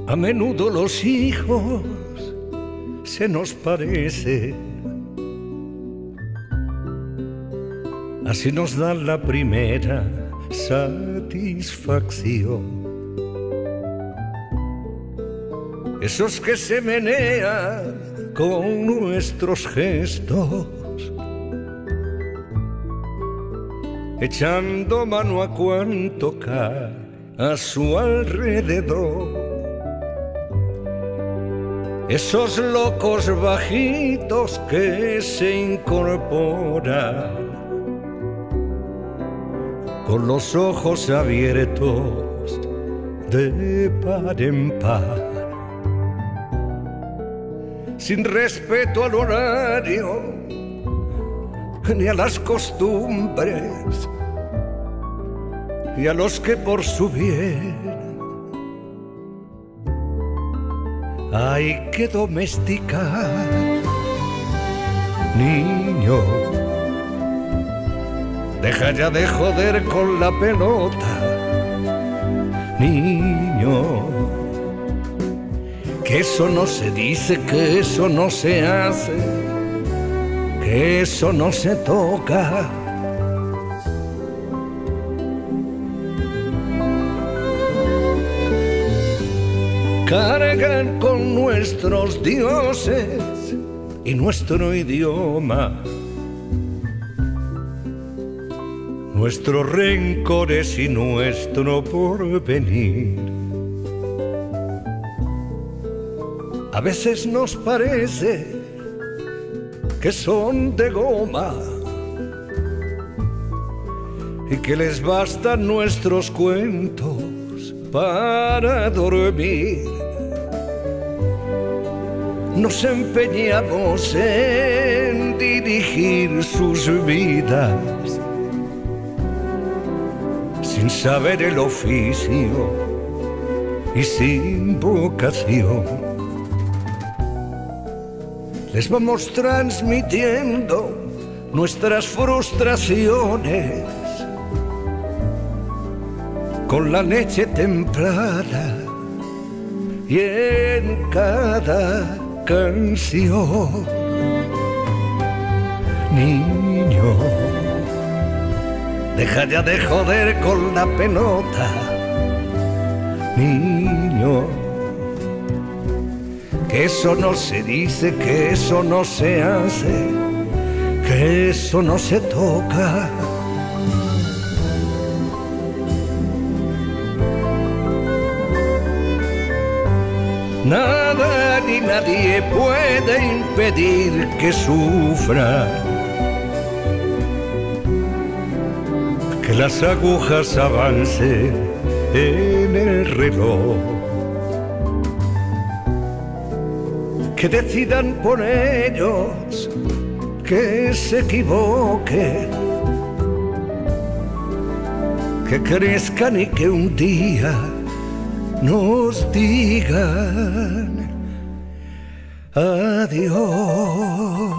A menudo los hijos se nos parecen, así nos dan la primera satisfacción. Esos que se menean con nuestros gestos, echando mano a cuanto cae a su alrededor. Esos locos bajitos que se incorporan con los ojos abiertos de par en par, sin respeto al horario ni a las costumbres, y a los que por su bien hay que domesticar. Niño, deja ya de joder con la pelota. Niño, que eso no se dice, que eso no se hace, que eso no se toca. Cargan con nuestros dioses y nuestro idioma, nuestros rencores y nuestro porvenir. A veces nos parece que son de goma y que les bastan nuestros cuentos para dormir. Nos empeñamos en dirigir sus vidas sin saber el oficio y sin vocación. Les vamos transmitiendo nuestras frustraciones con la leche templada y en cada canción. Niño, deja ya de joder con la pelota. Niño, que eso no se dice, que eso no se hace, que eso no se toca. Nada ni nadie puede impedir que sufra, que las agujas avancen en el reloj, que decidan por ellos, que se equivoquen, que crezcan y que un día nos digan adiós.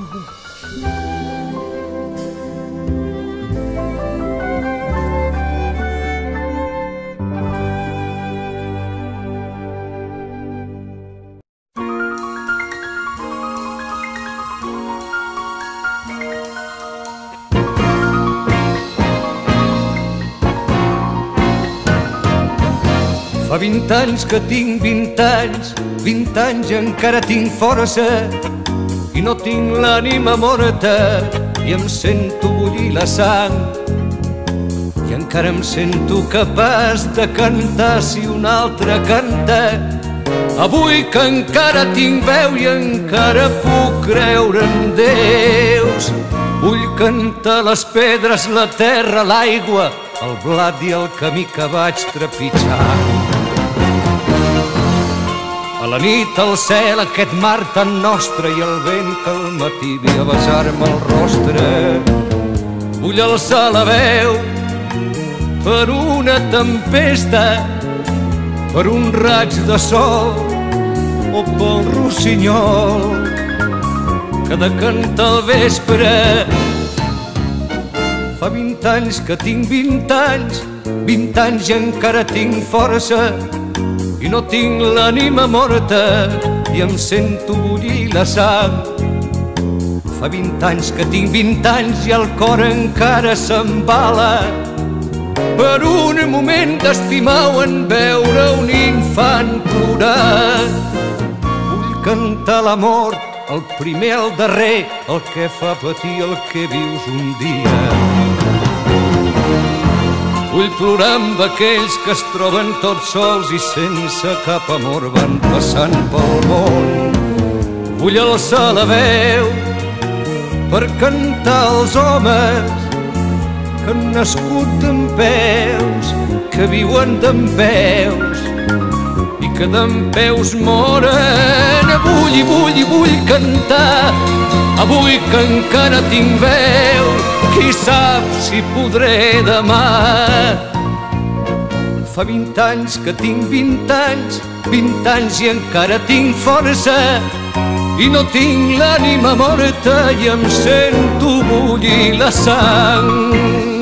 Fa 20 anys que tinc 20 anys, 20 anys i encara tinc força i no tinc l'ànima morta i em sento bullir la sang i encara em sento capaç de cantar si un altre canta. Avui que encara tinc veu i encara puc creure en déus, vull cantar les pedres, la terra, l'aigua, el blat i el camí que vaig trepitjar. A la nit al cel aquest mar tan nostre i el vent que al matí ve a besar-me el rostre. Vull alçar la veu per una tempesta, per un raig de sol o pel rossinyol que de cantar al vespre. Fa 20 anys que tinc 20 anys, 20 anys i encara tinc força i no tinc l'ànima morta i em sento bullir la sang. Fa 20 anys que tinc 20 anys i el cor encara s'embala per un moment d'estimar o en veure un infant plorar. Vull cantar l'amor, el primer, el darrer, el que fa patir el que vius un dia. Vull plorar amb aquells que es troben tots sols i sense cap amor van passant pel món. Vull alçar la veu per cantar als homes que han nascut dempeus, que viuen dempeus i que dempeus moren. Vull cantar, avui que encara tinc veu, qui sap si podré demà. Fa 20 anys que tinc 20 anys, 20 anys i encara tinc força i no tinc l'ànima morta i em sento bullir la sang.